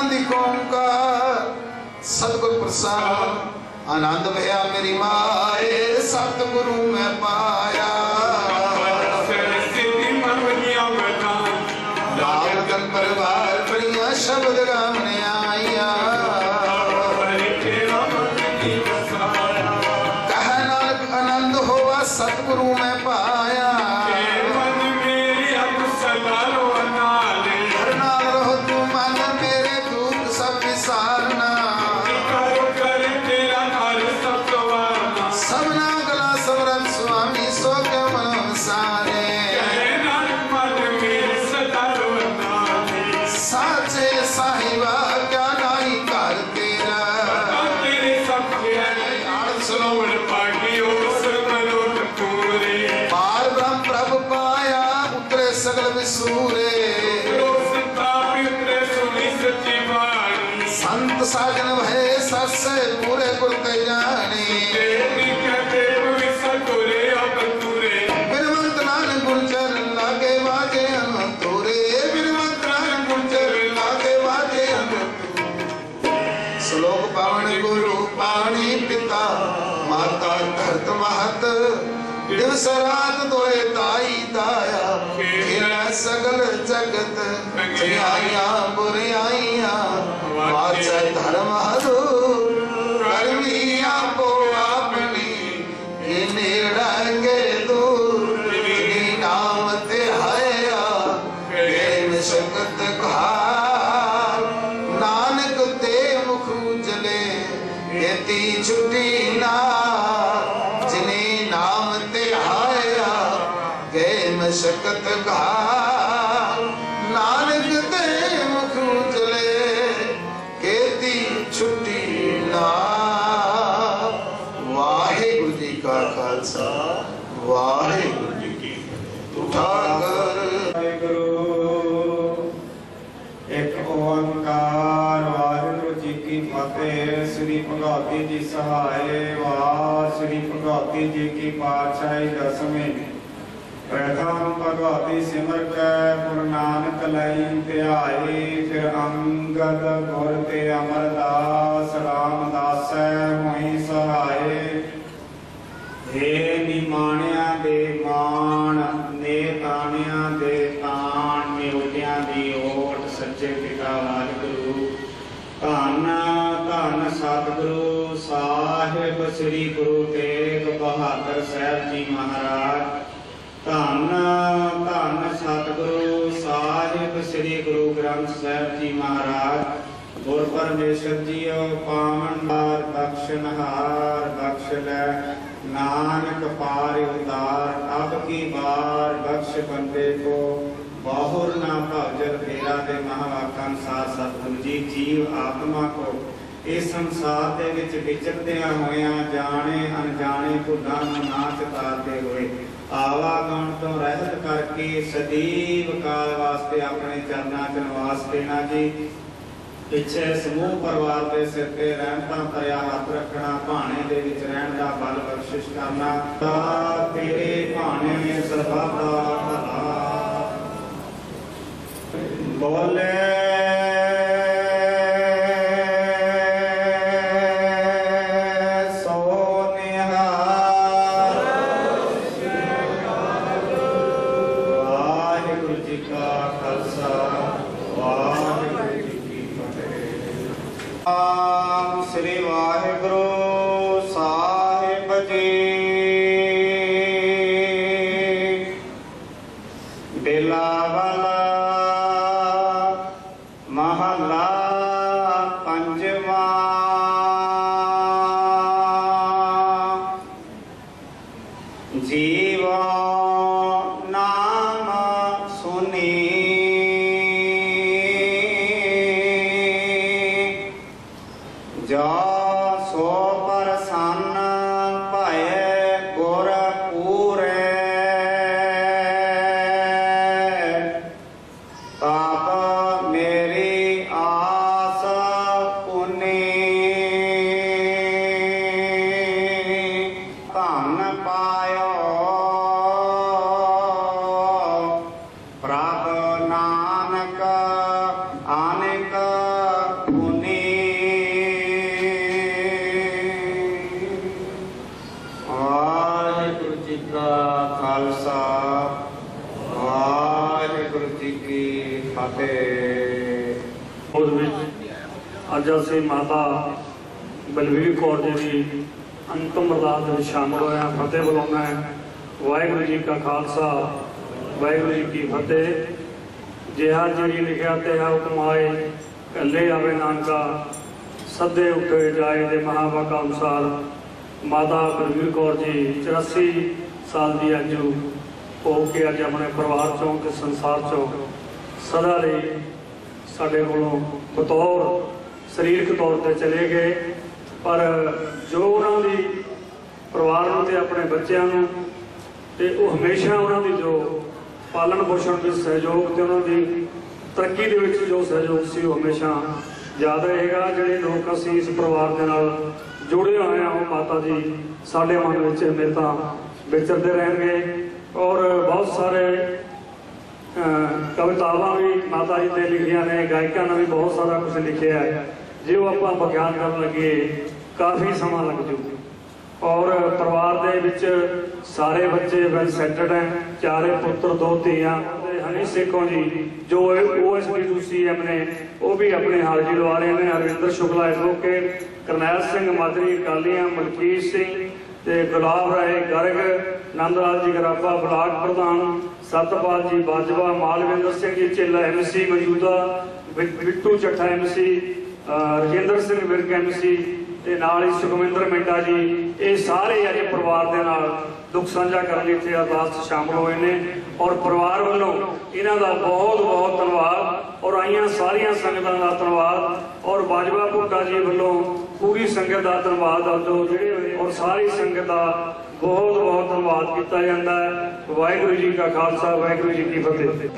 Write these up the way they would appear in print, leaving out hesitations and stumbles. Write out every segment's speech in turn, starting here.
आनंदिक ओंकार सतगुर प्रसाद आनंद भया मेरी माए सतगुरु मैं पाया लाल परिवार बड़िया शब्द राम ने आया कह नानक आनंद होवा सतगुरु मैं पाया संत साजन भय सस पूरे गुर के जाने बिनवंत नानक गुरचर लागे बाजे अंतुरे बिनवंत नानक गुरचर लागे बाजे अंतुरे श्लोक पावन गुरु पाणी पिता माता धरत महत दिवस रात दोए ताई दाया खेला सगल जगत चढ़ाइया बुराइया वाचा धर्म हदूर करमी आपो अपनी ये निरंगे दूर इन्हीं नाम ते हया प्रेम शक्त घार नानक ते मुख उजले येती छुट्टी ना जिन्हीं नाम ते हया प्रेम शक्त घार नानक ते मुख उजले छुट्टी ना वाहेगुरु जी का खालसा वाहेगुरु जी की उठाकर वाहेगुरु एक ओंकार वाहेगुरु जी की फतेह। श्री भगवती जी सहाय वाह श्री भगवती जी की पातशाही दसवीं प्रथम भगवती सिमर कै गुरु नानक लई ध्याई फिर अंगद गुर ते अमरदास रामदास होई सहाय। हे निमाणिया दे मान ने ताणिया दे ताण निउटिया दी ओट सच्चे पिता वाहिगुरु धन धन सतगुरु साहिब श्री गुरु तेग बहादुर साहब जी महाराज धन धन सतगुरु साहिब श्री गुरु ग्रंथ साहब जी महाराज गुर परमेश्वर जीओ पावनहार बख्शनहार बख्श लै नानक पार उतार अब की बार बख्श बंदे को बहुर ना भवजल फेरा दे महावाकां साथ सतगुरु जी जीव आत्मा को इस संसार दे विच विचरदियां होइयां जाने अनजाने भुलां नूं ना चतारदे होए आवागण तो रहत करके सदैव काल वास्ते अपने चरना च निवास देना जी। पिछे समूह परिवार के सिर ते रहमतां भरिया हथ रखना भाने दे विच रहण दा बल बख्शिश करना तेरे भाने सरबा दा भला बोले श्री वाहिगुरु साहिब जी बिलावल महला पंजवा जीव नाम सुनी जा सो प्रसन्न भय गुर पूरे तब मेरी आस पुनी धन पायो प्रभ नानक अनेक ਉਹਦੇ ਵਿੱਚ ਅੱਜ ਅਸੀਂ ਮਾਤਾ ਬਲਵੀਰ ਕੌਰ ਜੀ ਦੀ ਅੰਤਮ ਅਰਦਾਸ ਦੇ ਵਿੱਚ ਸ਼ਾਮਲ ਹੋਏ ਹਾਂ। ਫਤਿਹ ਬੁਲਾਉਣਾ ਹੈ। ਵਾਹਿਗੁਰੂ ਜੀ ਕਾ ਖਾਲਸਾ ਵਾਹਿਗੁਰੂ ਜੀ ਕੀ ਫਤਿਹ। ਜਿਹਾ ਜੀ ਲਿਖਿਆ ਤੇ ਹੁਕਮ ਆਏ, ਕੱਲੇ ਆਵੇ ਨਾਨਕਾ, ਸੱਦੇ ਉੱਠੇ ਜਾਏ ਦੇ ਮਹਾਵਾਕਾ ਅਨੁਸਾਰ ਮਾਤਾ ਬਲਵੀਰ ਕੌਰ ਜੀ 84 ਸਾਲ ਦੀ ਅੱਜ ਹੋ ਕੇ ਅੱਜ ਆਪਣੇ ਪਰਿਵਾਰ ਚੋਂ ਤੇ ਸੰਸਾਰ ਚੋਂ ਸਦਾ ਲਈ ਸਾਡੇ ਕੋਲੋਂ ਬਤੌਰ ਸਰੀਰਕ ਤੌਰ ਤੇ ਚਲੇ ਗਏ। ਪਰ ਜੋ ਉਹਨਾਂ ਦੀ ਪਰਿਵਾਰ ਨੂੰ ਤੇ ਆਪਣੇ ਬੱਚਿਆਂ ਨੂੰ ਤੇ ਉਹ ਹਮੇਸ਼ਾ ਉਹਨਾਂ ਦੀ ਜੋ ਪਾਲਣ ਪੋਸ਼ਣ ਵਿੱਚ ਸਹਿਯੋਗ ਤੇ ਉਹਨਾਂ ਦੀ ਤਰੱਕੀ ਦੇ ਵਿੱਚ ਜੋ ਸਹਿਯੋਗ ਸੀ ਉਹ ਹਮੇਸ਼ਾ ਯਾਦ ਰਹੇਗਾ। ਜਿਹੜੇ ਲੋਕ ਅਸੀਂ ਇਸ ਪਰਿਵਾਰ ਦੇ ਨਾਲ ਜੁੜੇ ਹੋਏ ਹਾਂ ਉਹ ਮਾਤਾ ਜੀ ਸਾਡੇ ਮਨ ਵਿੱਚ ਹਮੇਸ਼ਾ ਵਿਚਰਦੇ ਰਹਿਣਗੇ। ਔਰ ਬਹੁਤ ਸਾਰੇ ਕਵਿਤਾਵਾਂ ਵੀ ਮਾਤਾ ਜੀ ਨੇ ਲਿਖੀਆਂ ਨੇ, ਗਾਇਕਾਂ ਨੇ ਵੀ ਬਹੁਤ ਸਾਰਾ ਕੁਝ ਲਿਖਿਆ ਹੈ। ਜੇ ਉਹ ਆਪਾਂ ਵਿਗਿਆਨ ਕਰਨ ਲੱਗੇ ਕਾਫੀ ਸਮਾਂ ਲੱਗ ਜੂ। ਔਰ ਪਰਿਵਾਰ ਦੇ ਵਿੱਚ ਸਾਰੇ ਬੱਚੇ ਵੈਲ ਸੈਟਲਡ ਹੈ, 4 ਪੁੱਤਰ 2 ਧੀਆਂ। ਹਨੀ ਸੇਖੋਂ ਜੀ ਜੋ OSBCM ਨੇ ਉਹ ਵੀ ਆਪਣੇ ਹਾਜ਼ਰੀ ਲਵਾ ਰਹੇ ਨੇ। ਹਰਵਿੰਦਰ ਸ਼ੁਕਲਾ ਐਡਵੋਕੇਟ, ਕਰਨੈਲ ਸਿੰਘ ਮਾਦਰੀ ਅਕਾਲੀਆਂ, ਮਲਕੀਤ ਸਿੰਘ ਤੇ ਗੁਲਾਬ ਰਾਏ ਗਰਗ, ਨੰਦ ਲਾਲ ਜੀ ਗਰਾਬਾ ਬਲਾਕ ਪ੍ਰਧਾਨ, ਸਤਪਾਲ ਜੀ ਬਾਜਵਾ, ਮਾਲਵਿੰਦਰ ਸਿੰਘ ਜੀ ਚੇਲਾ MC ਮੌਜੂਦਾ, ਬਿੱਟੂ ਚੱਠਾ MC, ਰਜਿੰਦਰ ਸਿੰਘ ਵਿਰਕ MC ਤੇ ਨਾਲ ਹੀ ਸੁਖਵਿੰਦਰ ਮਿੰਟਾ ਜੀ। ਇਹ ਸਾਰੇ ਅੱਜ ਪਰਿਵਾਰ ਦੇ ਨਾਲ ਦੁੱਖ ਸਾਂਝਾ ਕਰਨ ਲਈ ਇੱਥੇ ਅਰਦਾਸ 'ਚ ਸ਼ਾਮਲ ਹੋਏ ਨੇ। ਔਰ ਪਰਿਵਾਰ ਵੱਲੋਂ ਇਹਨਾਂ ਦਾ ਬਹੁਤ ਬਹੁਤ ਧੰਨਵਾਦ ਔਰ ਆਈਆਂ ਸਾਰੀਆਂ ਸੰਗਤਾਂ ਦਾ ਧੰਨਵਾਦ ਔਰ ਬਾਜਵਾ ਭੁੱਟਾ ਜੀ ਵੱਲੋਂ ਪੂਰੀ ਸੰਗਤ ਦਾ ਧੰਨਵਾਦ ਜੋ ਜਿਹੜੇ ਔਰ ਸਾਰੀ ਸੰਗਤ ਦਾ ਬਹੁਤ ਬਹੁਤ ਧੰਨਵਾਦ ਕੀਤਾ ਜਾਂਦਾ ਹੈ। ਵਾਹਿਗੁਰੂ ਜੀ ਕਾ ਖਾਲਸਾ ਵਾਹਿਗੁਰੂ ਜੀ ਕੀ ਫਤਿਹ।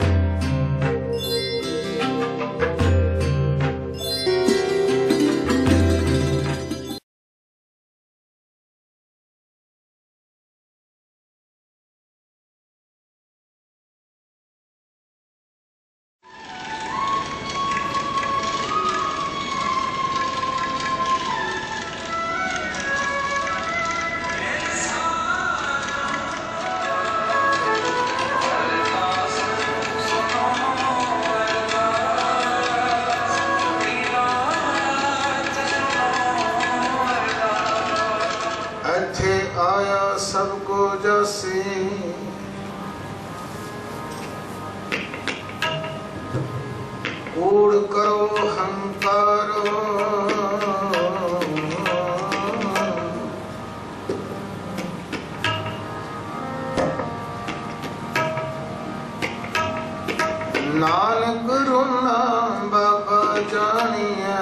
सबको जैसे कूड़ करो हंकारो, नानक रुना बाबा जानिया,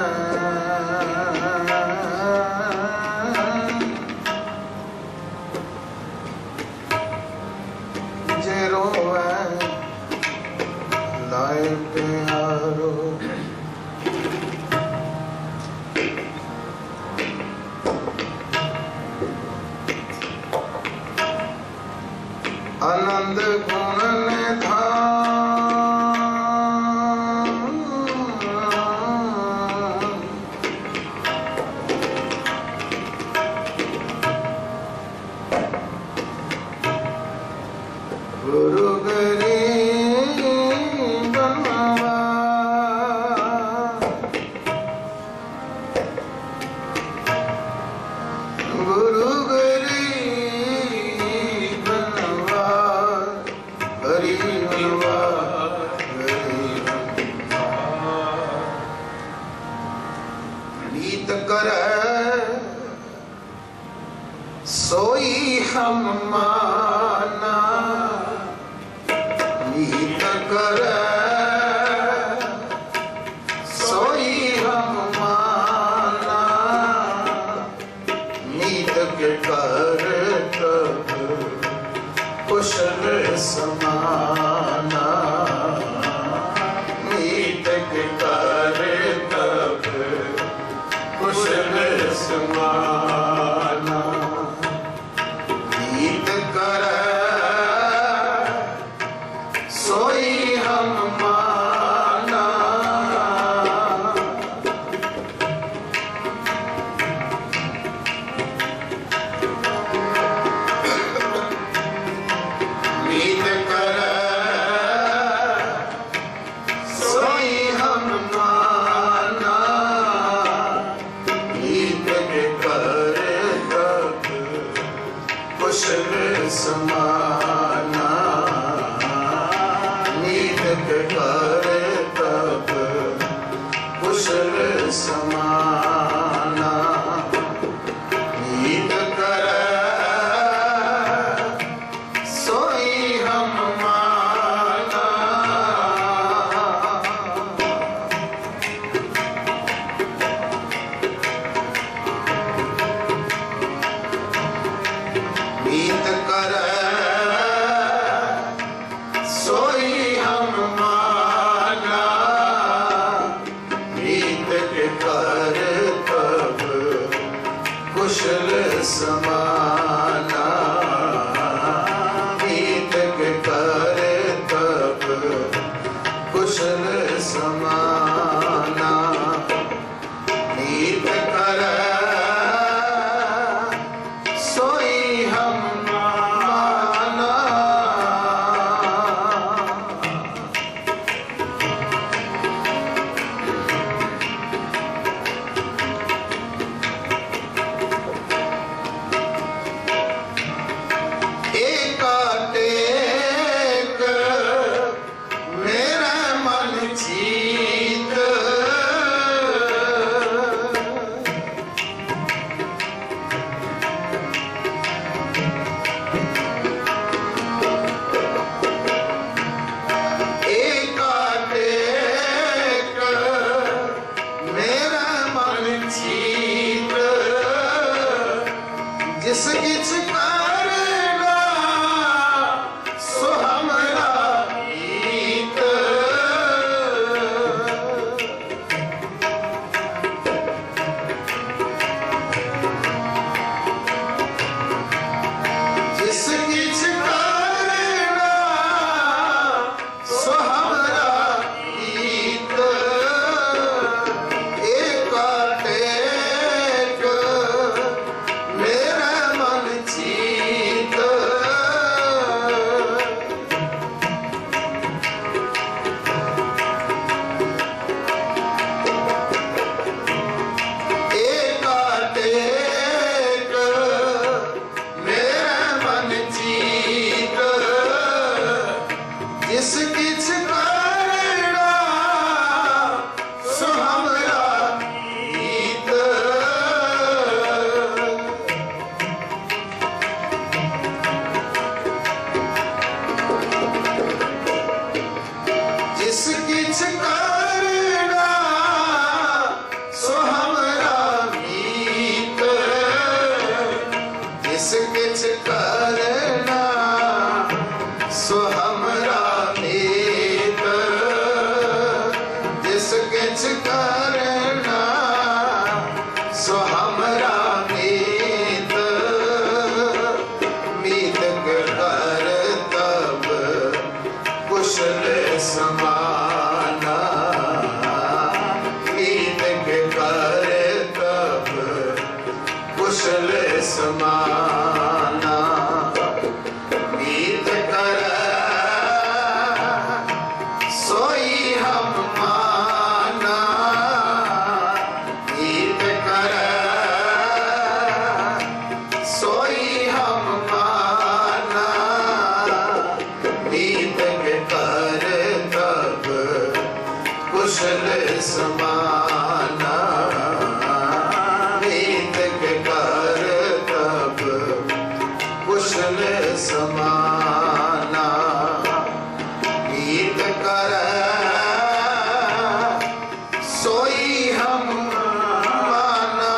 आनंद गुण निधान, गुरु गरीब नवाज, गुरु सोई हम माना, नीत कर सोई हम माना, नीत के कर तब कुशल समाना, नीत के कर तब कुशल समाना, नीत कर कुशल समाना नीत के कर तब कुशल समाना नीत कर सोई हम माना नीत कर सोई हम माना नीत के कर तब कुशल समाना नीत के कर तब कुशल समाना नीत कर सोई हम माना एकाटेक मेरा मन जीत एकाटेक मेरा मन जीत जिस किछ करना सो हमरा हीत जिस किछ करना सो हमरा हीत एकाटेक मेरा मन जीत एकाटेक मेरा मन जीत जिस किछ करना सो हमरा हीत जिस किछ करना सो हमरा मीत जिस किछ करना सो हमरा मीत जिस किछ करना सो हमरा मीत मीत के कर तब कुशल समाना मीत के कर तब कुशल समाना मीत कर सोई हम माना मीत कर सोई हम माना मीत के कर तब कुशल समाना मीत के कर तब कुशल समाना मीत कर सोई हम माना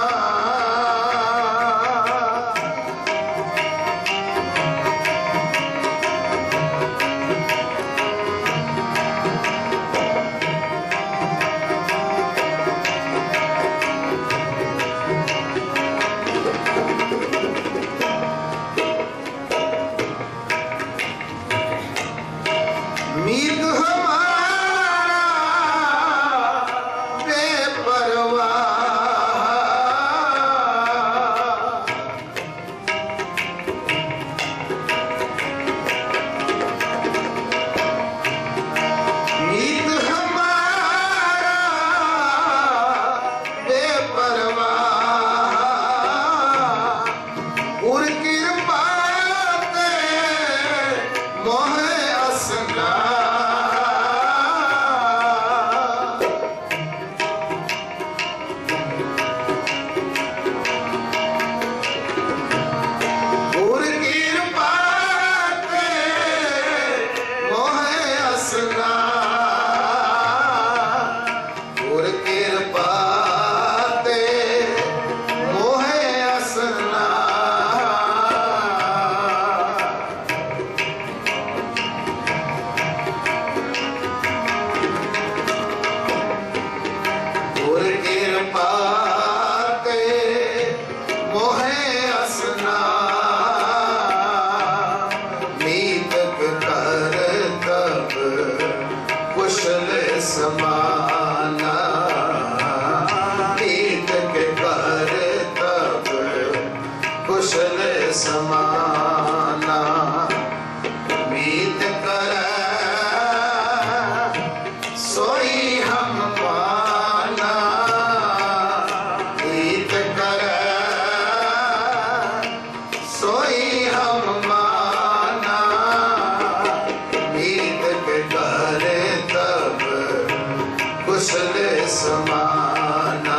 कुशल समाना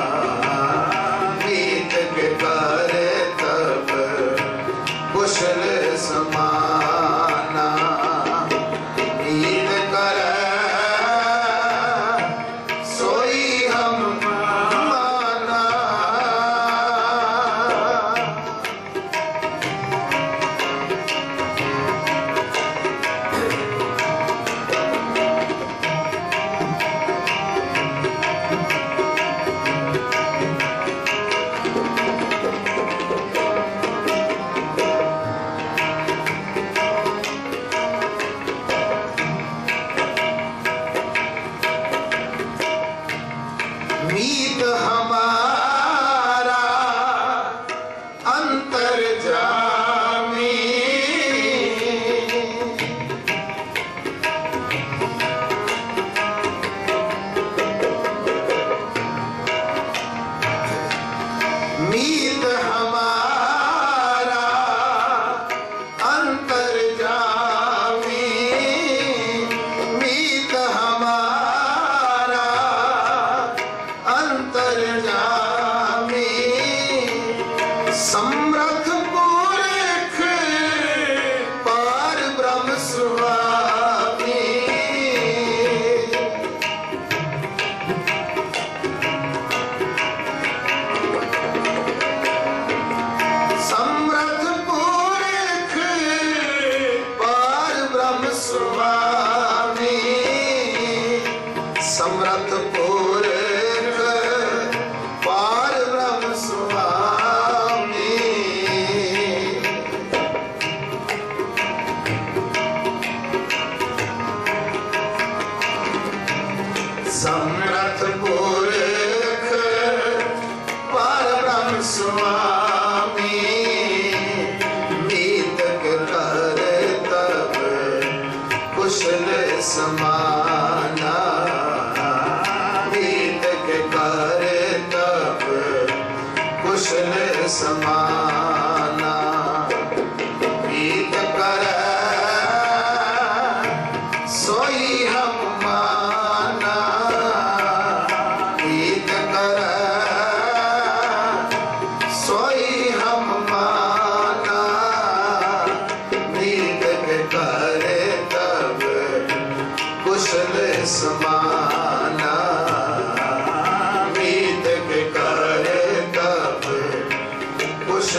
मीत के करे तब कुशल समाना मीत करे सोई हम माना मीत हमारा अंतर्जामी मीत हमारा अंतर्जामी मीत हमारा अंतर्जामी समर्थ पुरख पार ब्रह्म स्वामी समर्थ पुरख पार ब्रह्म स्वामी समर्थ पुरख पार ब्रह्म स्वामी समर्थ पुरख पार ब्रह्म स्वामी मीत के करे तब कुशल समाना मीत के करे तब कुशल समाना मीत करे सोई हम माना मीत करे सोई हम माना मीत के करे तब कुशल समाना मीत के करे तब कुशल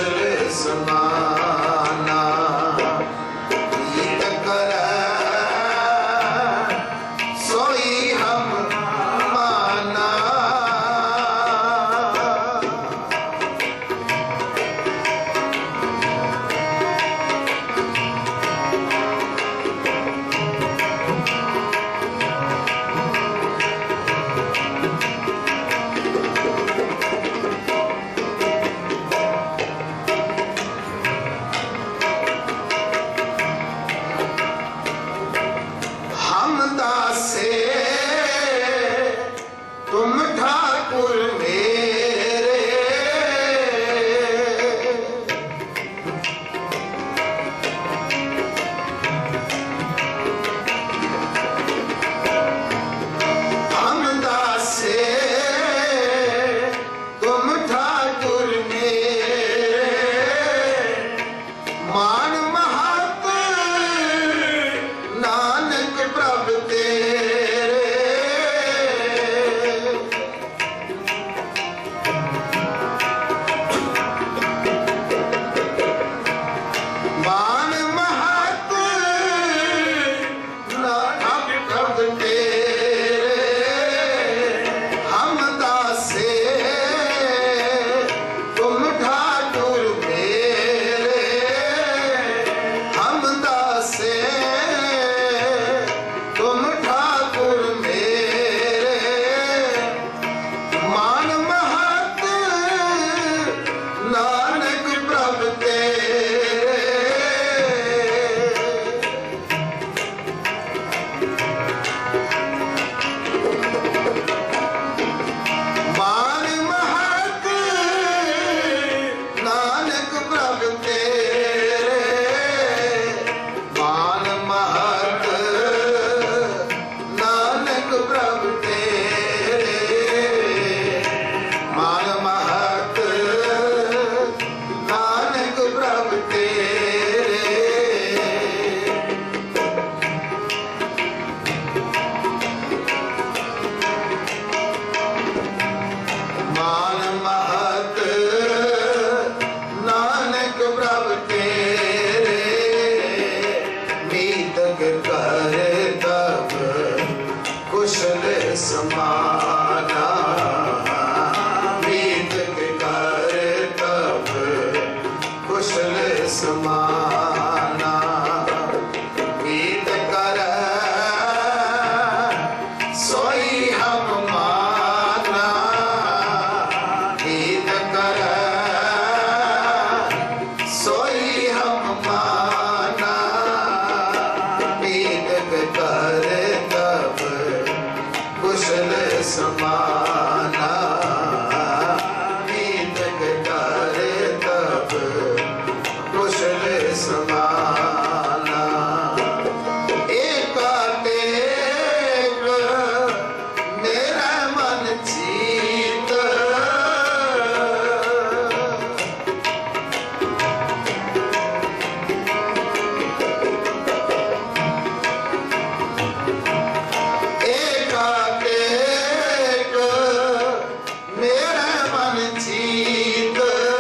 समाना मीत के कर तब कुशल समाना मीत कर सोई हम माना मीत कर सोई हम माना मीत के कर तब कुशल समाना मीत के कर तब कुशल समाना एक टेक मेरा मन जीत एक टेक मेरा मन जीत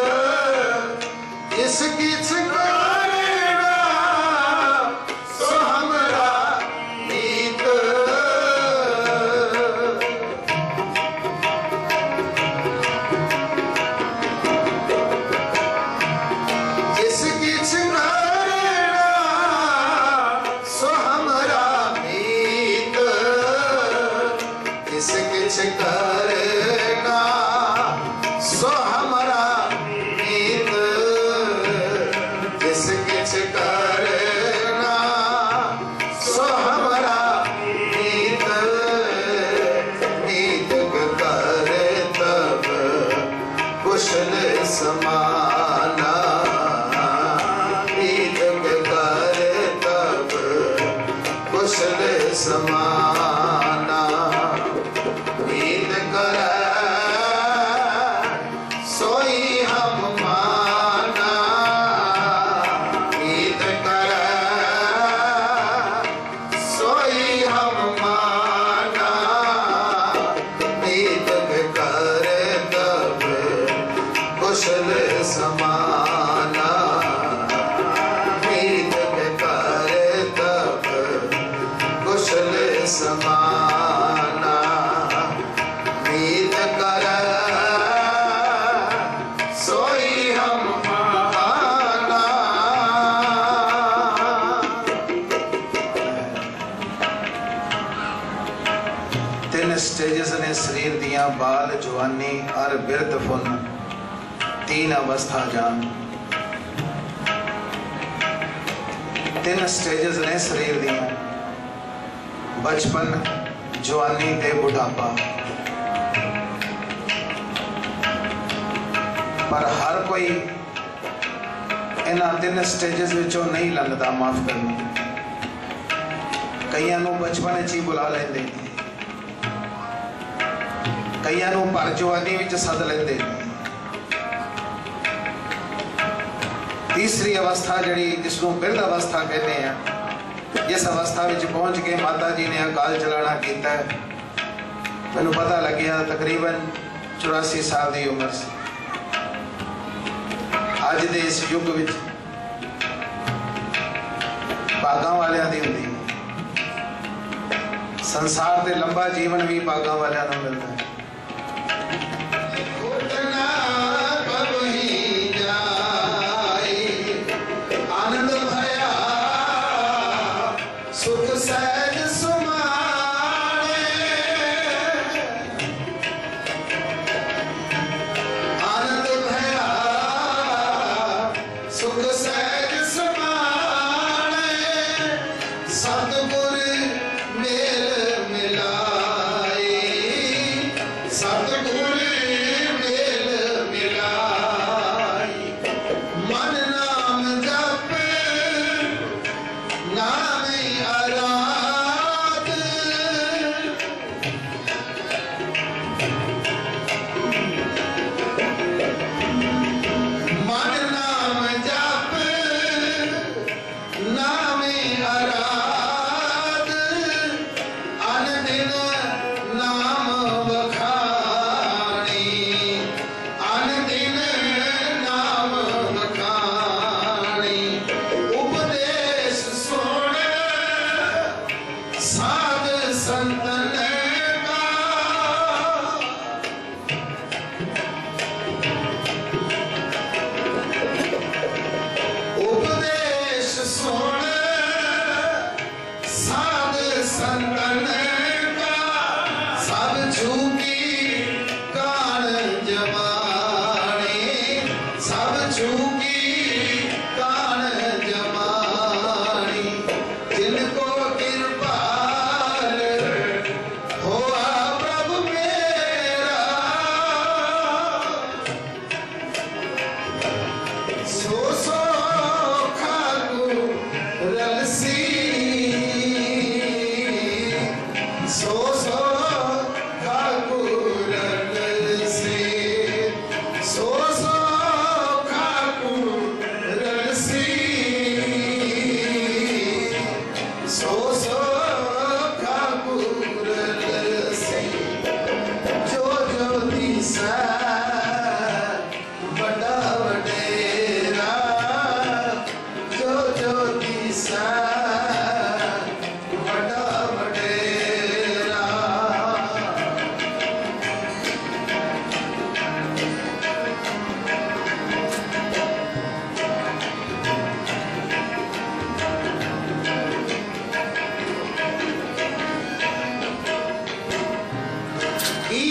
जिस किछ करेगा सो हमरा नीत जिस किछ करेगा सो हमरा मीत जिस किछ करेगा सो हमरा मीत जिस किछ करेगा सो हमरा मीत मीत के कर तब कुशल समाना मीत के कर तब कुशल समाना मीत कर सोई हम माना मीत कर सोई हम माना मीत के कर तब कुशल समाना मीत के कर तब कुशल समाना मीत कर सोई हम माना तीन स्टेजेस ने शरीर दियां बाल जवानी और बिरध फुन तीन अवस्था जान तीन स्टेजेस ने शरीर दियां बचपन जवानी ते बुढ़ापा पर हर कोई इन्हां तीन स्टेजेस विचों नहीं लंघदा माफ करनी कईयां नूं बचपन च ही बुला लेंदे कईयां नूं पर जवानी विच सद लेंदे तीसरी अवस्था जिहड़ी जिसनूं बिरध अवस्था कहते हैं जिस अवस्था में पहुंच के माता जी ने अकाल चलाना किया मैनू पता लग्या तकरीबन 84 साल की उम्र से अज के इस युग में भागां वालियां दी हुंदी संसार ते लंबा जीवन भी भागां वालियां नूं मिलदा है घुटना कभी जाए आनंद भया सुख सहज सुमाने आनंद भया सुख सहज सुमाने सतगुर मेल मिलाए सतगुर मेल मिलाए मन नाम जप नाम आराध मन नाम जप नाम आराध अन दिन नाम बखान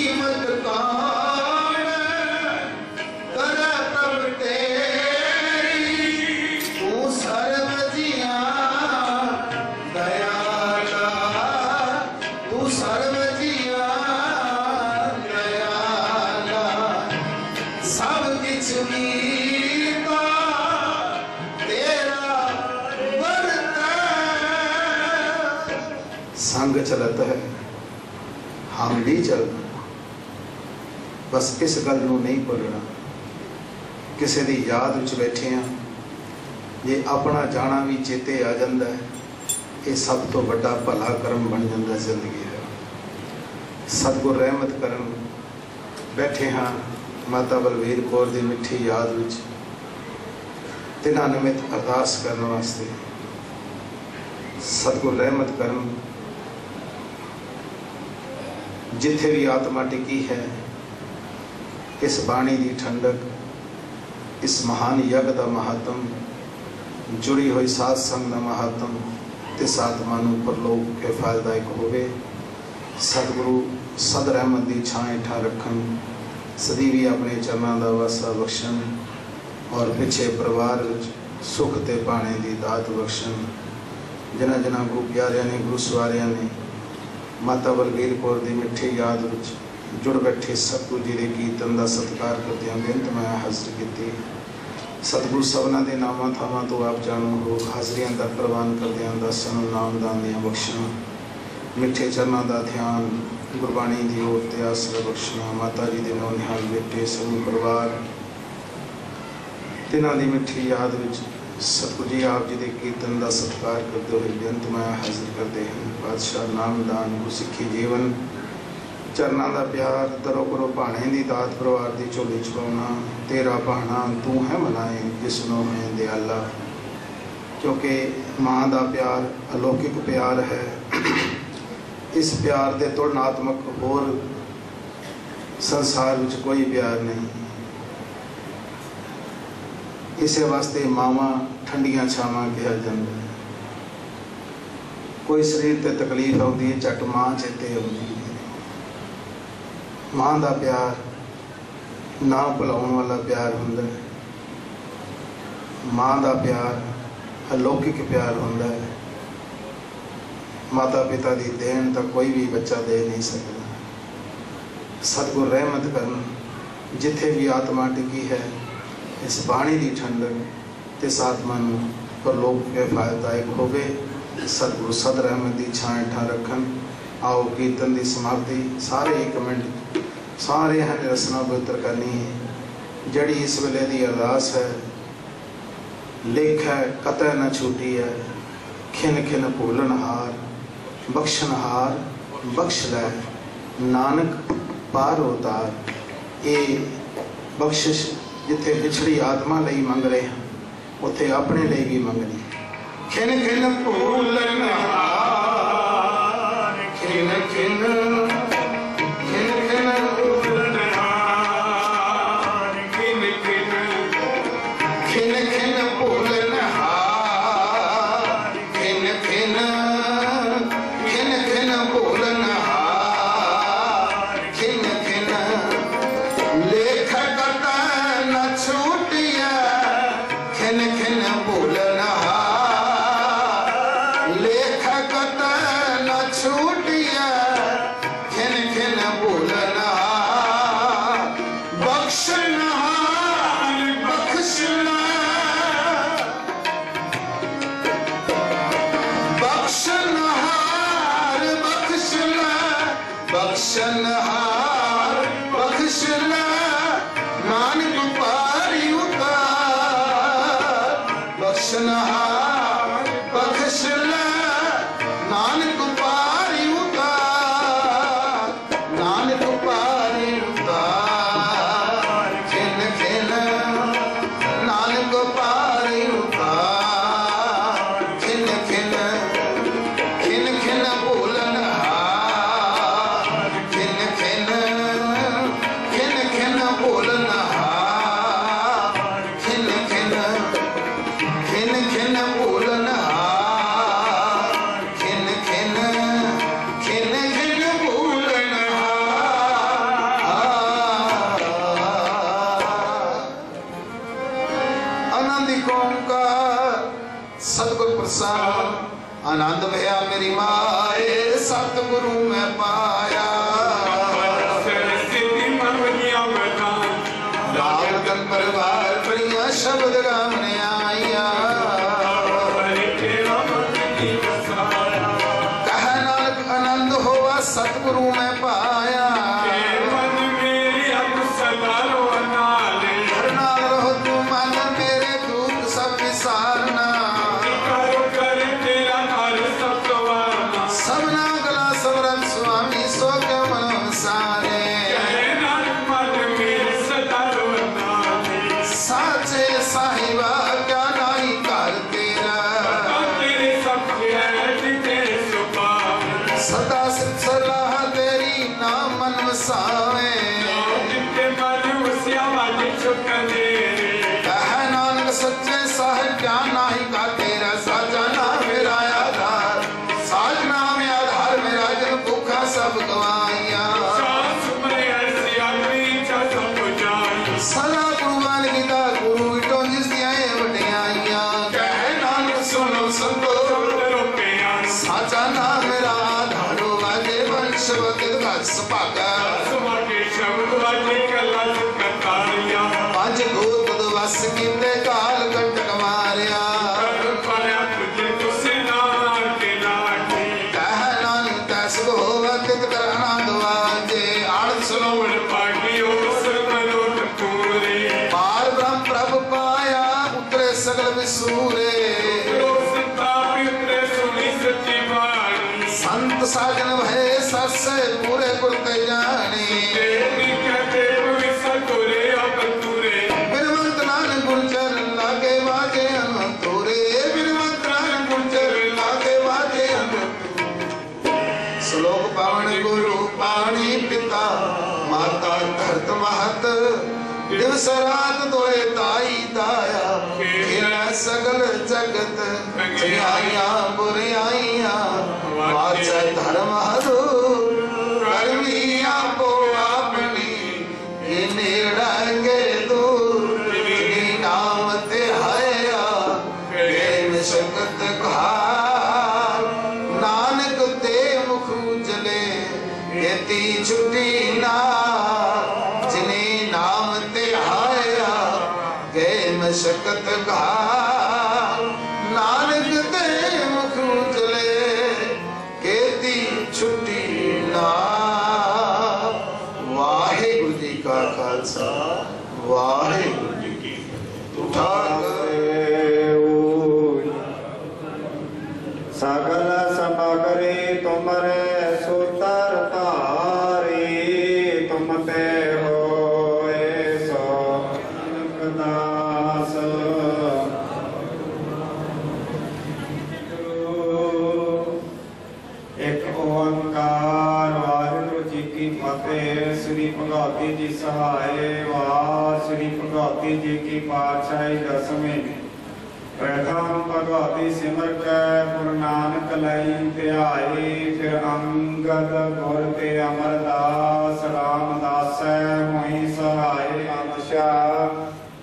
कीमत कौन करे प्रभ तेरी, तू सर्व जिया दयाला, तू सर्व जिया दयाला, सब किछ मीता तेरा वर्ता। संग चलत है हम भी चलना, बस इस गल नूं नहीं भुलना। किसी दी याद विच बैठे हाँ, जे अपना जाना भी चेते आ जाता है, ये सब तो बड़ा भला कर्म बन जाता जिंदगी है। सतगुर रहमत करन बैठे हाँ माता बलवीर कौर दी मिठी याद विच, तिन्हां निमित अरदास करने वास्ते। सतगुर रहमत करन जिथे भी आत्मा टिकी है, इस बाणी की ठंडक, इस महान यज्ञ का महात्म, जुड़ी हुई साध संग का महात्म तिस आत्मा नूं परलोक के फायदायक होवे। सतगुरु सद रहमत की छां हेठां रखन, सदी भी अपने चरणों का वासा बख्शन और पिछे परिवार विच सुख ते पाने की दात बख्शन। जिन्हां जिन्हां गुरु प्यारियां ने, गुरु सवारियां ने माता बलवीर कौर की मिठी याद विच जुड़ बैठे सतगुरु जी के कीर्तन का सत्कार करदियां बेनत मैं हाजिर की। सतगुरु सबना के नामां थावां तो आप जाणो हो, हाजरियां दा प्रवान करदियां दर्शन नाम दान दियां बख्शना, मिठे चरणों का ध्यान, गुरबाणी की ओर ते आसरा बख्शना। माता जी के नौ निहाल बेटे समूह परिवार तिन्हां दी मिठी याद विच सतगुरु जी आप जी के कीर्तन का सत्कार करते हुए बेनत मैं हाजिर करते हैं। बादशाह नामदान गुरसिੱਖੀ जीवन चरणों का प्यार, दरो करो भाणे की दात परिवार की झोली च पाउणा। तेरा भाणा तू है मनाए जिसनों है दयाला, क्योंकि माँ का प्यार अलौकिक प्यार है। इस प्यार के तुलनात्मक होर संसार में कोई प्यार नहीं। इसे वास्ते मावां ठंडियां छावां कहा जाता है। कोई शरीर ते तकलीफ आती है, झट मां चेते आती है। मां का प्यार ना भुलाउण वाला प्यार हुंदा है। मां का प्यार अलौकिक प्यार हुंदा है। माता पिता की देन तो कोई भी बच्चा दे नहीं सकता। सतगुर रहमत करन जिथे भी आत्मा टिकी है, इस बाणी की ठंडक तिस आत्मा नूं परलोक के फायदायक होवे। सतगुरु सद रहमत की छां हेठां रखन। आओ कीर्तन की समाप्ति सारे एक मिनट सारे हैं रसना पवित्र करनी है। जड़ी इस वेले की अरदास है, लेख है कतै न छूटी है। खिन खिन भूलनहार बख्शनहार बख्श लै, नानक पार उतार। ये बख्शिश जिथे बिछड़ी आत्मा लई मंग रहे हैं, उथे अपने लिए भी मंगनी। खिन खिन भूलनहार, खिन खिन खिन खिन भूलनहार, खिन खिन खिन खिन भूलनहार, खिन खिन खिन खिन भूलनहार, खिन खिन लेख कतै न छूटिया, खिन खिन भूलनहार, लेख कतै न छूटिया, खिन खिन भूलनहार, बख्शनहार बख्शना, बख्शनहार बख्शना, बख्शनहार बख्शना, नानक पारी उतार। बख्शनहार बख्शना, नानक पारी उतार, नानक पारी आनंद भया मेरी माए सतगुरु मैं पाया लाल परिवार बड़िया शब्द गाने आइया कह नानक आनंद होवा सतगुरु मैं पाया संत साजन भय सस पूरे गुर के जाने बिनवंत नानक गुरचर लागे बाजे अनंतुरे बिनवंत नानक गुरचर लागे बाजे अनंतुरे श्लोक पावन गुरु पाणी पिता माता धरत महत दिवस रात दोए ताई दाया खेला सगल जगत जियाया बुराइया वाचा धर्म हरो करमी आपो अपनी ये नेड़ांगे दूर जिनी नाम ते हाया प्रेम संगत घाल नानक ते मुख उजले येती छुट्टी ना जिनी नाम ते हाया प्रेम संगत घाल नानक ते मुख उजले केती छुट्टी ना। वाहिगुरु जी का खालसा वाहिगुरु जी की सकल समगरे तुमरे सुतर तारे तुम ते होए सो दास एक ओंकार वाहिगुरु जी की फतेह। श्री भगवती जी सहाय वाह श्री भगवती जी की पातशाही दसवीं। प्रथम भगवती सिमर कै गुरु नानक लई ध्याए फिर अंगद गुर ते अमरदास रामदास मोहि सहाय अनशाह।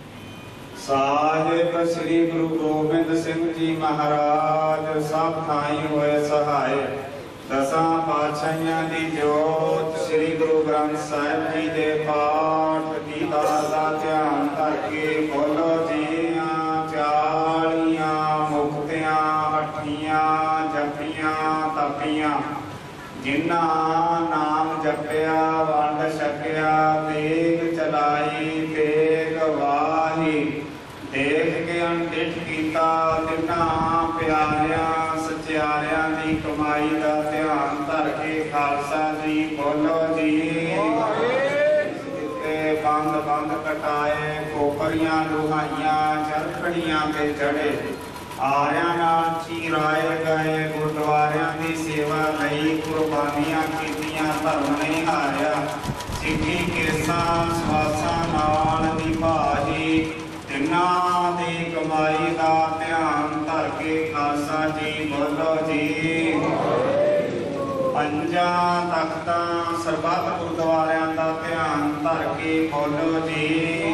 साहिब श्री गुरु गोबिंद सिंह जी महाराज सब थाई होए सहाय। दसां पातशाहियां दी जोत श्री गुरु ग्रंथ साहिब जी दे पाठ दीदार दा ध्यान करके बोलो जीआं चालियां मुक्तियां अठियां जपियां तपियां जिन्ना नाम जपिया वंड छकिया तेग चलाई तेग वाही देख के अनडिठ कीता तिन्ना प्यारियां सचियारियां दी कमाई दा ध्यान धर के खालसा जी बोलो जी। बंद बंद कटाए खोपरियां लुहाइयां चरखड़ियां ते चढ़े आरियां नाल चीराए गए गुरुद्वारियां दी सेवा लई कुर्बानियां कीतियां धर्म नहीं हारिया। सिੱਖੀ केसां ਸਵਾਸਾਂ नाल निभाही तिन्ना दी कमाई दा ध्यान धर के खालसा जी बोलो जी। पंजा तख्तां सरबत गुरुद्वारियां दा ध्यान धर के बोलो जी।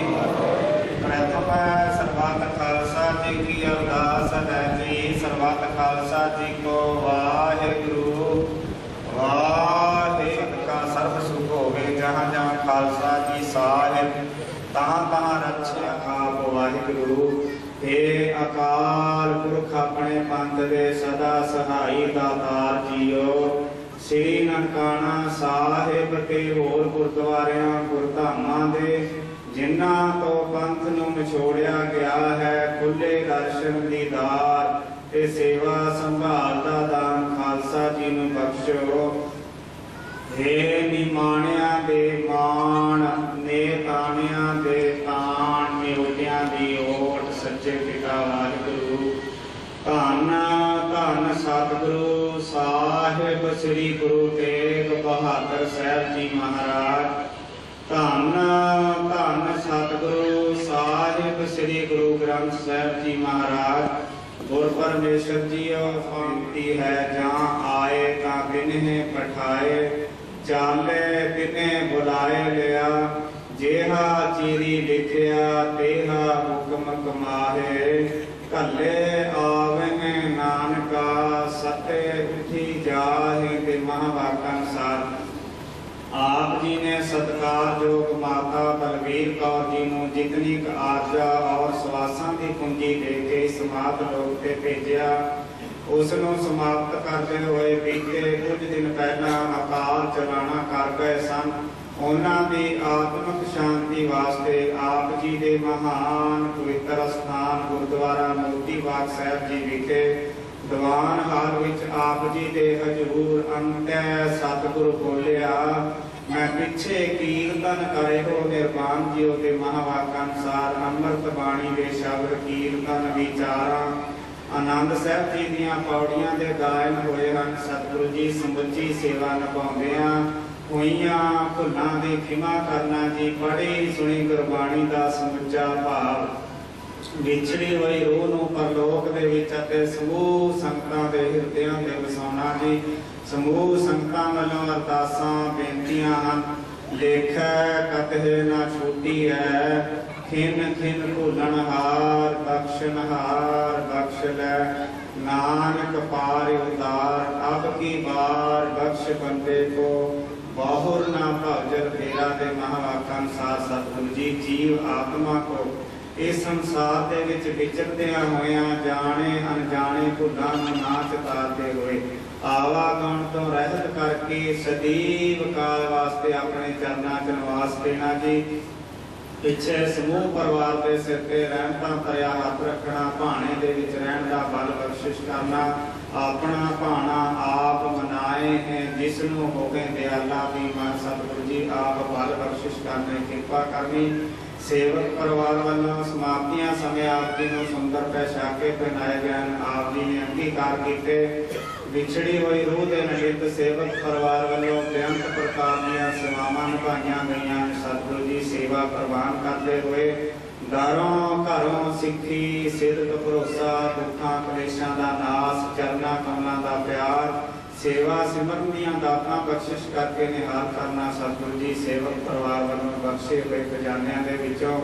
प्रथम सरबत खालसा जी की अरदास है जी। सरबत खालसा जी को वाहिगुरु वाहिगुरु का सर्व सुख होवे। जहाँ जहाँ खालसा जी साहिब तहाँ तहाँ रक्षा आप वाहिगुरु। हे अकाल पुरख अपने पंथ दे सदा सहाई दातार जीओ। श्री ननकाना साहिब ते होर गुरुद्वारियां गुरधामां दे जिन्हां तो पंथ नूं विछोड़िया गया है खुले दर्शन दीदार ते सेवा संभाल दा दान खालसा जी नूं बख्शो। हे निमाणिया दे मान नेताणिया दे ताण निउटिया दी ओट सच्चे पिता वाहिगुरु। धन धन सतगुरु साहिब श्री गुरु तेग बहादुर साहब जी महाराज। धन धन सतगुरु साहिब श्री गुरु ग्रंथ साहब जी महाराज। गुर परमेश्वर जी बेनती है जहाँ आए ता तिन्हें पठाए चाले तिन्हें बुलाए लिया। जेहा चीरी लिखिया तेहा हुक्म कमाहे। कले आवे नानका सते उठी जाहे ते महावाक्य अनुसार। आप जी ने सत्कार योग माता बलवीर कौर जी नूं जितनी आरजा और सवासां की पूंजी दे के समाप्त लोक ते भेजिया उस नूं समाप्त करते हुए बीते कुछ दिन पहला अकाल चलाना कर गए सन। उन्हां दी आत्मक शांति वास्ते आप जी दे महान पवित्र स्थान गुरुद्वारा मोती बाग साहब जी विखे दीवान हाल विच आप जी दे हजूर अंत्य सतगुरु बोलिया। मैं पिछे कीर्तन करे हो निर्वाण जी दे महावाक्य अनुसार अमृत बाणी दे शब्द कीर्तन विचारा आनंद साहब जी दीआं पौड़ियां दे गायन होए हन। सतगुरु जी समुची सेवा निभाउंदिआं होइयां भुल्लां दी खिमा करना जी। पढ़ी सुनी गुरबाणी दा समुचा भाव विछड़ी होई रूह नूं परलोक दे विच अते समूह संगतां दे हिरदिआं दे वसाउणा जी। समूह संगतां वल्लों अरदासां बेनतियां हन। लेखै कतहे ना छूटी है खिन खिन भूलनहार बख्शनहार बख्श लै। नानक पार उतार अब की बार बख्श बंदे को बहुर ना भवजल फेरा दे महावाक्य अनुसार सतगुरु जी जीव आत्मा को इस संसार दे विच विचरदियां होइयां जाने अनजाने भुल्लां नूं ना चतारदे होए आवागण तो रहत करके सदैव काल वास्ते अपने चरनां च निवास देना जी। पिछे समूह परिवार के सिर ते रहमतां भरिया हथ रखना भाणे दे विच रहण दा बल बख्शिश करना। अपना भाणा आप मनाए हैं जिसनों हो गए दयाला भी मन सतगुरु जी आप बल बख्शिश करने कृपा करनी। सेवक परिवार वालों समाप्तियां समय आप जी नूं सुंदर पैशाके पहनाए गए आप जी ने अंगीकार किए। विछड़ी हुई रूह के नगित सेवक परिवार वालों बेअंत प्रकार दीआं सेवावां निभाईआं गईआं। सतगुरु जी सेवा प्रवान करते हुए दारों घरों सिक्खी सिद्ध भरोसा दुखा कलेशां दा नाश चरना कमलां दा प्यार सेवा सिमरन दीआं दातां बख्शिश करके निहाल करना। सतगुरु जी सेवक परिवार वालों बख्शे हुए खजानिਆਂ ਦੇ ਵਿੱਚੋਂ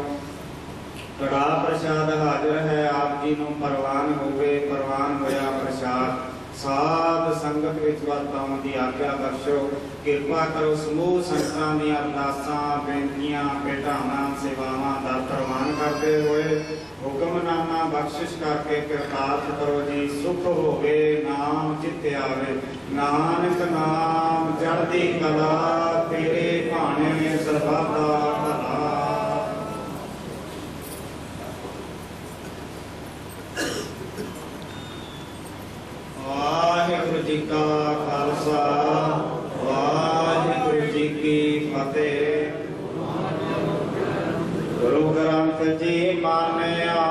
कड़ा प्रसाद हाजिर है आप जी नूं परवान होवे। परवान होया प्रसाद साध संगत विच वरताउण दी आग्या बख्शो। किरपा करो समूह संगतां दी अरदासां बेनतियां भेटावां सेवावां दा प्रवान करते हुए हुक्मनामा बख्शिश करके कृतार्थ करो जी। सुख होवे नाम चित्ते आवे नानक नाम चढ़दी कला तेरे भाणे सरबत दा भला। वाहिगुरु जी का खालसा वाहिगुरु जी की फतेह। गुरु ग्रंथ जी मानिया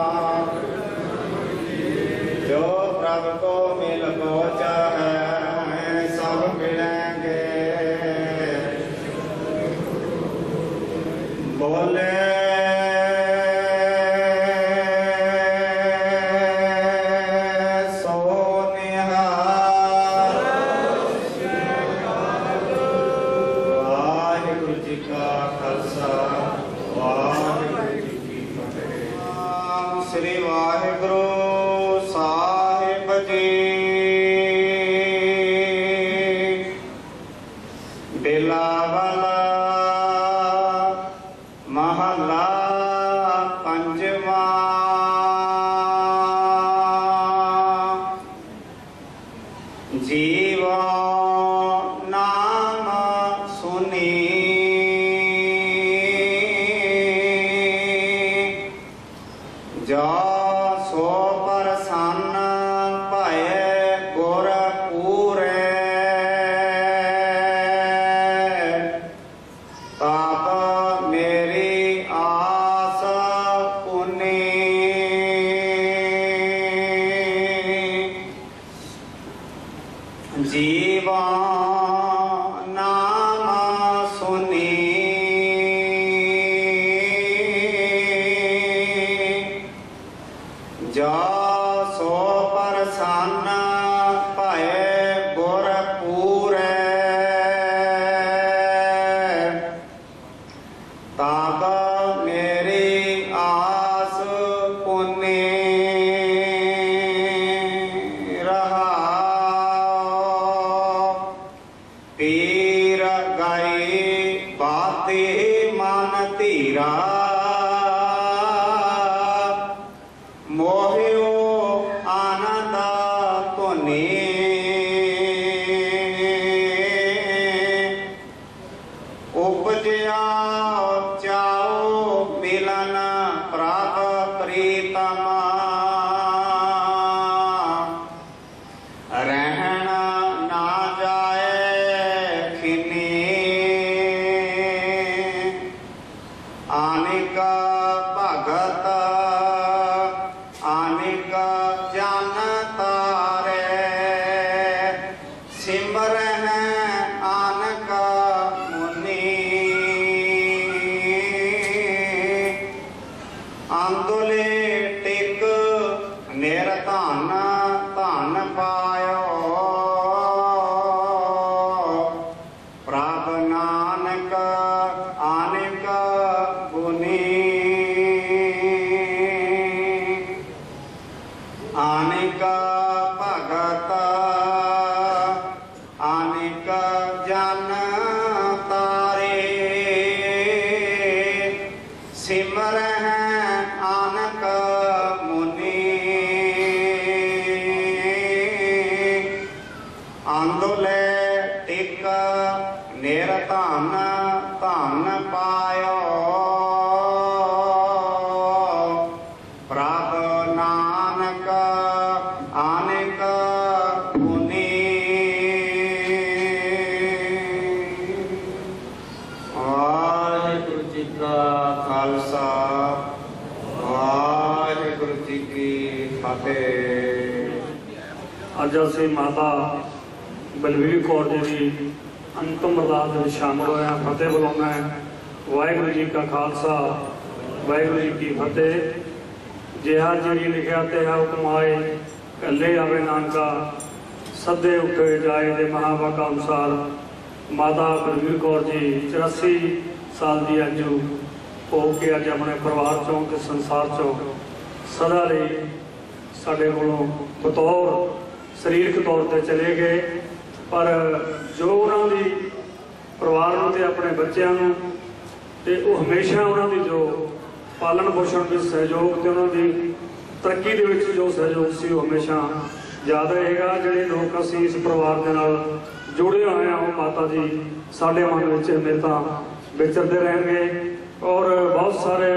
जो प्रभु को मिल पहुंचा है सब मिलेंगे। बोले श्री वाहिगुरु साहिब जी ताप मेरी आस पुनी जीवा नाम सुनी जा सो प्रसन्न भय गुर पूरे ताप मेरी आस पुनी पीर गई बाती मन धीरा मोहियो आनंद धुनी उपजया चाओ मिलन प्राप प्रीतम रहन ना जाए खिनी आनिक भगत आनिक जन तारे सिमरन आनक मुनि आंदोले टिक निरधन धन पायो प्रभ नानक आनिक गुनी आनिक भगत आनिक जन तारे सिमरन आनक मुनि आंदोले टिक निरधन धन पायो प्रभ नानक आनिक गुनी वाहिगुरु जी का खालसा वाहिगुरु जी की फतेह। अज असीं माता बलवीर कौर जी की अंतिम अरदास में शामिल होया फतेह बुलाना है। वाहिगुरु जी का खालसा वाहिगुरु जी की फतेह। जिहा जी लिखिया ते हुक्म आए कले आवे नानका सदे उठे जाए दे महावाका अनुसार माता बलवीर कौर जी 84 साल की अज हो के अज अपने परिवार चों ते संसार चों सदा लई साडे कोलों बतौर सरीरक तौर पर चले गए, पर जो उन्होंने परिवार में अपने बच्चों तो वह हमेशा उन्होंने जो पालन पोषण के सहयोग तो उन्होंने तरक्की के जो सहयोग से हमेशा याद रहेगा। जोड़े लोग असी इस परिवार के नाल जुड़े हुए हैं वो माता जी साढ़े मन में हमेशा विचरते रहेंगे और बहुत सारे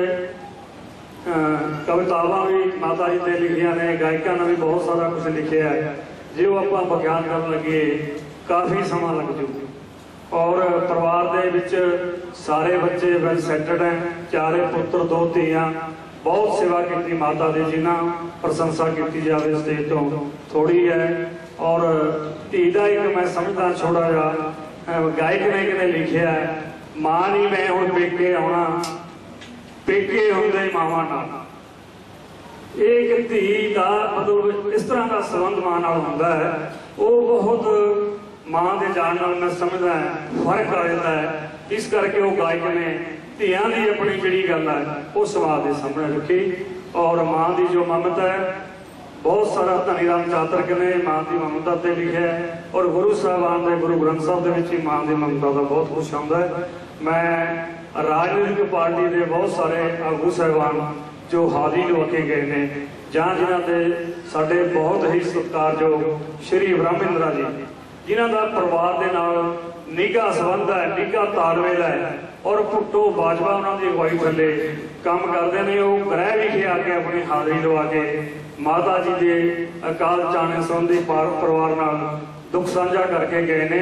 कवितावां भी माता जी ने लिखिया ने, गायकों ने भी बहुत सारा कुछ लिखे है जो आप बयान कर लगे काफ़ी समा लग जू। और परिवार दे विच सारे बच्चे वेल सैटड हैं, चारे पुत्र 2 धीआं, बहुत सेवा की माता दी जिन्ना प्रशंसा की जाए स्टेज तो थोड़ी है। और धी का एक मैं समझदा छोड़ा जा गायक ने किने लिखिया है, मां नहीं मैं हुण पेके आउणा पेके हुंदे मावां नाल। एक धी का मतलब इस तरह का संबंध मां नाल हुंदा है, वो बहुत मां के जान नाल मैं समझदा फर्क आ जाता है। इस करके वो गायक ने धियां की अपनी जिहड़ी गल है वो समाज के सामने रखी। और मां की जो ममता है बहुत सारा धनी राम चातरक ने मां की ममता से लिखा है और गुरु साहबान के गुरु ग्रंथ साहब के मां की ममता का बहुत कुछ आता है। मैं राजनीतिक पार्टी के बहुत सारे आगू साहबान जो हाजिर होके गए हैं जहाँ जिन्हों के साढ़े बहुत ही सत्कारयोग श्री ब्रह्मेंद्रा जी जिन्हों का परिवार के नाल निघा संबंध है, निघा तालमेल है और भुट्टो बाजवा उन्होंने अगवाई थले काम करते हैं। वो ग्रह विखे आके अपनी हाजिरी लवा के माता जी के अकाल चाने संबंधी परिवार नाल दुख साझा करके गए ने।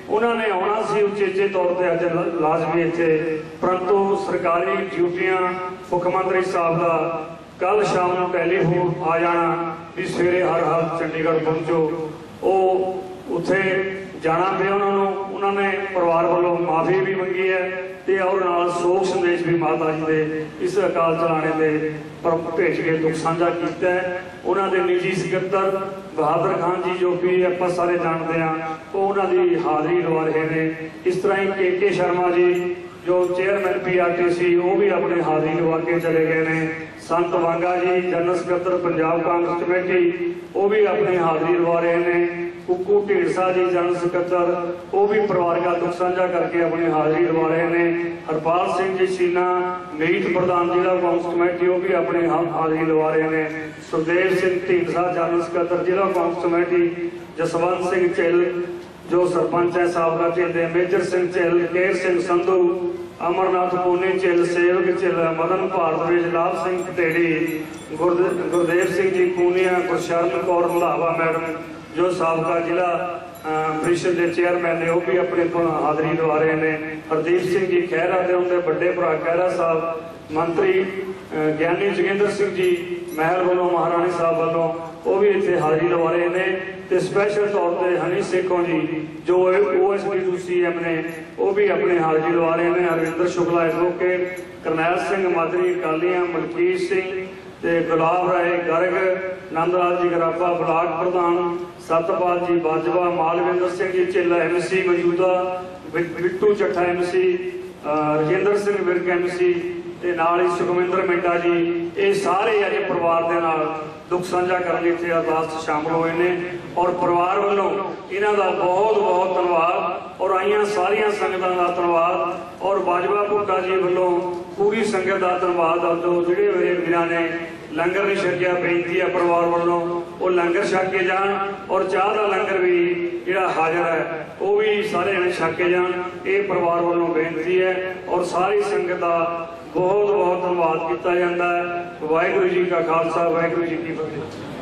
उन्होंने आना सी उचेचे तौर पर अज लाजमी इत्थे, परंतु सरकारी ड्यूटियां मुख्यमंत्री साहब का कल शाम को टैलीफोन आ जाना भी सवेरे हर हाल चंडीगढ़ पहुंचो, वो उत्थे जाना पिया उन्होंने परिवार वालों माफ़ी भी मंगी है ते और नाल सोग संदेश भी माता जी के इस अकाल चलाने के पर भेज के दुख साझा किया है। उन्होंने निजी सकत्तर बहादुर खान जी जो भी आप सारे जानते हैं वो उन्होंने हाज़री लवा रहे हैं। इस तरह ही के शर्मा जी जो चेयरमैन PRTC वो भी अपने हाज़री लवा के चले गए हैं। संत वांगा जी जनरल सकत्तर पंजाब कांग्रेस कमेटी वो भी अपनी हाज़री लवा रहे हैं। कुक्कू ढींडसा जी जनरल सकत्तर वो भी परिवार का दुख साझा करके अपनी हाज़री लवा रहे हैं। हरपाल सिंह जी सीना मीत प्रधान जिला कांग्रेस कमेटी वो भी अपनी हाज़री लवा रहे हैं। सुखदेव सिंह ढींडसा जनरल सकत्तर जिला कांग्रेस कमेटी, जसवंत सिंह चिल जो सरपंच है साबका चिल, मेजर सिंह चिल, केर सिंह संधू, अमरनाथ पूनी चिल, सेवक चिल, मदन भारद्वाज, लाभ सिंह पटेड़ी, गुरदेव सिंह जी पूनिया, गुरशरण कौर रंधावा मैडम जो साबका जिला परिषद के चेयरमैन ने वो भी अपने हाज़री लवा रहे हैं। हरदीप सिंह जी खैरा के उनके बड़े भरा खैरा साहब, मंत्री ज्ञानी जोगिंदर सिंह जी महल वालों महाराणी साहब वालों वो भी इतने हाज़री लवा रहे हैं। तो स्पैशल तौर पर हनी सेखों जी जो OSP2CM ने वो भी अपने हाज़री लवा रहे हैं। हरविंदर शुक्ला एडवोकेट, करनैल सिंह मादरी अकालियां, मलकीत सिंह ते गुलाब राय गर्ग, नंदलाल जी गराबा ब्लाक प्रधान, सतपाल जी बाजवा, मालविंदर सिंह जी चिल्ला MC मौजूदा, बिट्टू चट्ठा MC, रजिंदर सिंह विरक MC ते नाल ही सुखविंदर मिंटा जी, ये सारे अज परिवार के नाल दुख साझा करने इत्थे अरदास शामिल हुए हैं। और परिवार वालों इन्हां दा बहुत बहुत धन्यवाद और आईयां सारियां संगतां दा धन्यवाद और बाजवा भुट्टा जी वालों पूरी संगत का धन्यवाद। जो जिहड़े मेरे वीरां ने लंगर नहीं छकिया, बेनती है परिवार वालों वो लंगर छक के जान और चाह का लंगर भी जिहड़ा हाजिर है वो भी सारे जने छक के जान, ये परिवार वालों बेनती है। और सारी संगत का बहुत बहुत धन्यवाद किया जाता है। वाहिगुरू जी का खालसा, वाहिगुरू जी की फतेह।